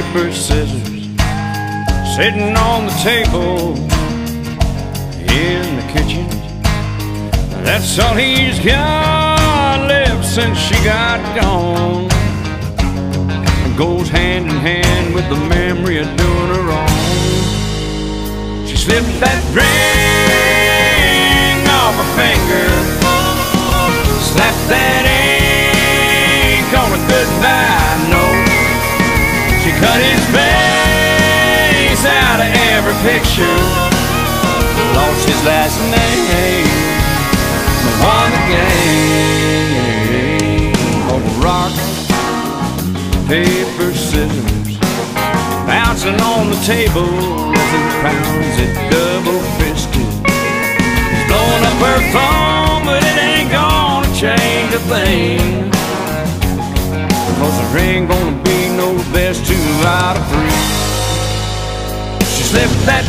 paper, scissors, sitting on the table in the kitchen. That's all he's got left since she got gone. It goes hand in hand with the memory of doing her wrong. She slipped that ring off her finger, slapped that ink on a goodbye note. She cut his face out of every picture, lost his last name, but won the game. Over rock, paper, scissors, bouncing on the table as he pounds it double-fisted. He's blowing up her phone, but it ain't gonna change a thing, because there ain't gonna be no best 2 out of 3. She slipped that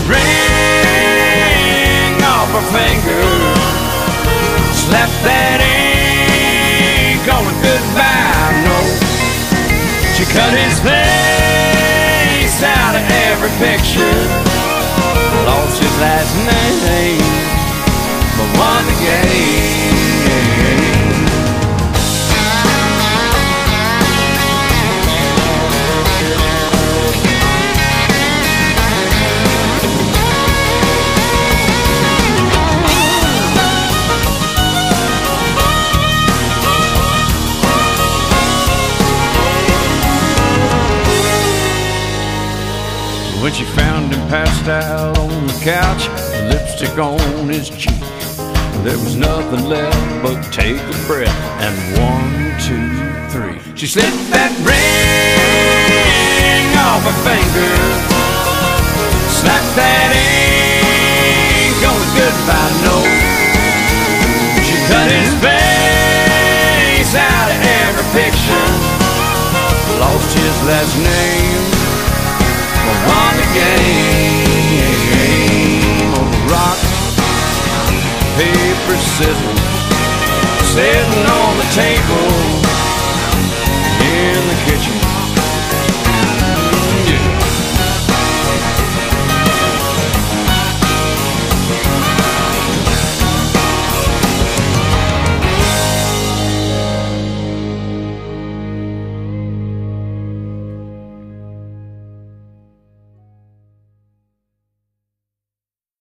ring off her finger, slapped that ink on a goodbye note. She cut his face out of every picture, lost his last name, but won the game. When she found him passed out on the couch, lipstick on his cheek, there was nothing left but take a breath and 1, 2, 3. She slipped that ring off her finger, slapped that ink on a goodbye note. She cut his face out of every picture, lost his last name, won the game. Over rock, paper, scissors, sitting on the table